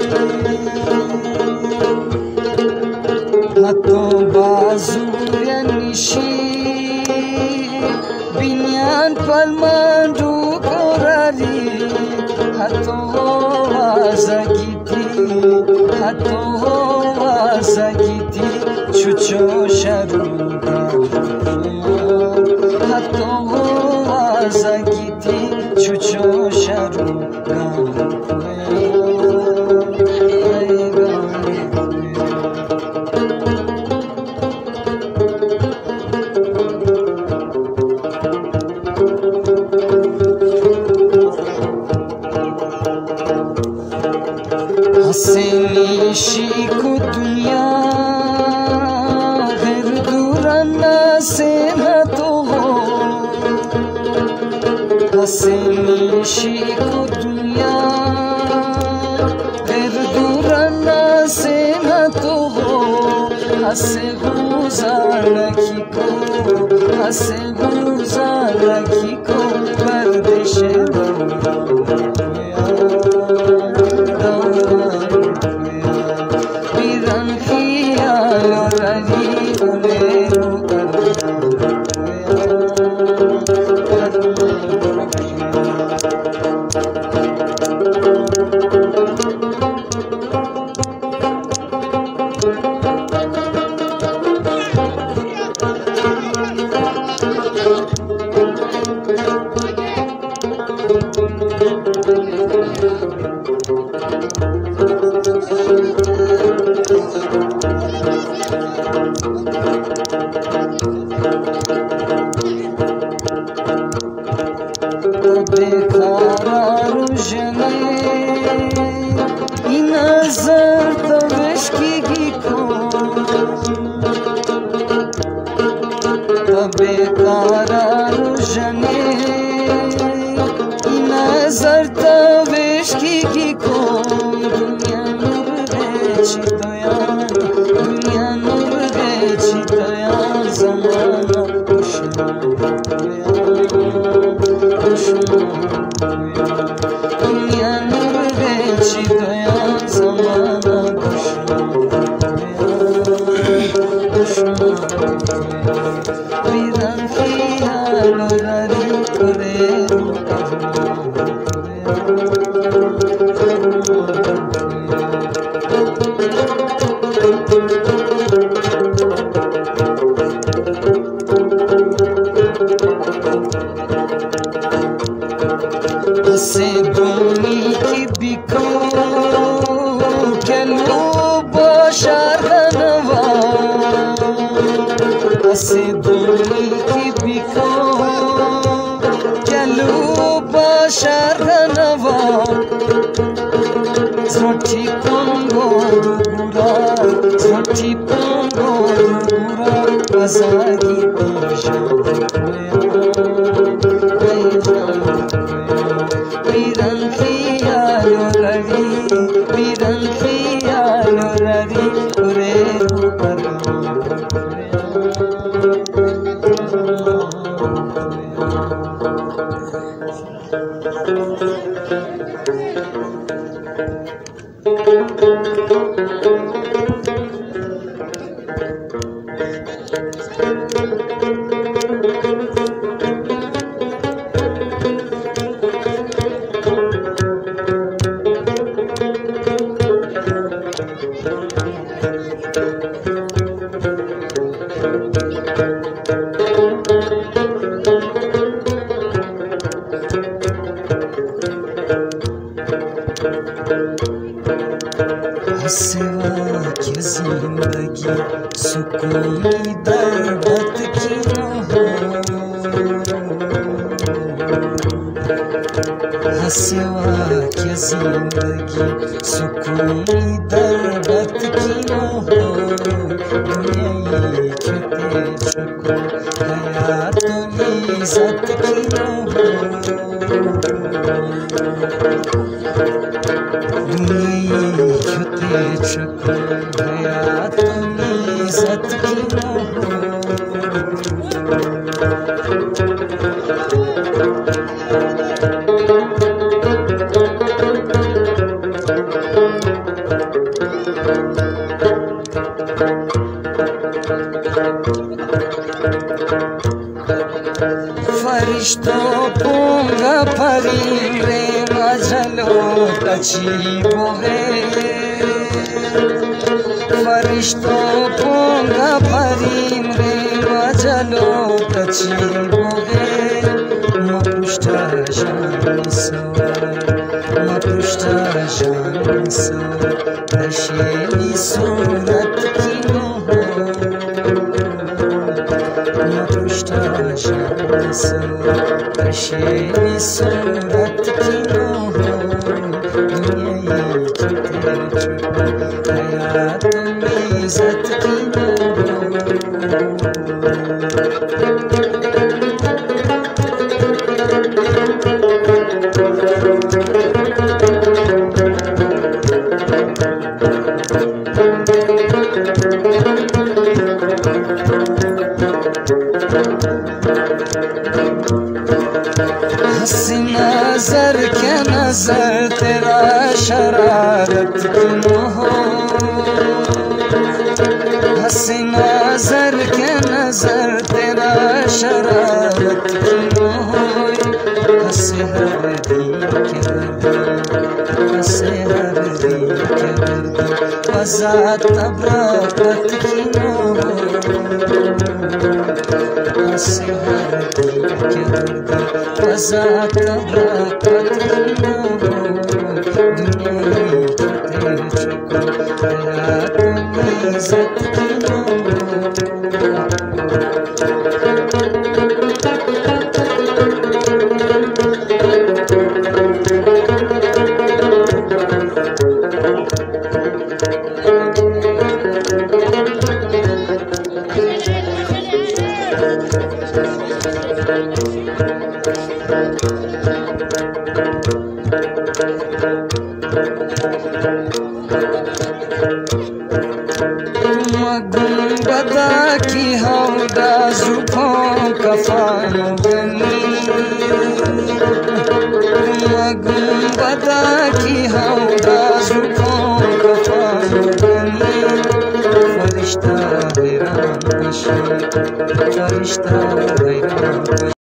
Hato bazuria nishi binyan palmandu korari hato wazagiti chucho sharuga hato wazagiti chucho sharuga Hasini को दुनिया घर दूराना से न तो हो हसीनी को दुनिया घर दूराना से न तो हो हसे गुजार की को परदेश فرشتو پونگا پریم ره مجلو تچی بوغه فرشتو پونگا پریم ره مجلو تچی بوغه ما پشتا شانسو ما پشتا شانسو نشینی صورت کی نو Asheni surat ki no duniya ki tere hayat mein izzat ki no हंसी नजर के नजर तेरा शरारत क्यों हो हंसी नजर के नजर तेरा शरारत क्यों हो हंसे हर दिल के हंसे हर दिल के वज़ा तबरकत क्यों हो हंसे हर दिल के वज़ा तबरकत क्यों हो दुनिया की तेरे चुका हयात में इज़्ज़त क्यों हो गुंबदा की हौदा जुफों कफान बनी गुंबदा की हौदा जुफों कफान बनी फरिश्ता हैरान फरिश्ता हैरान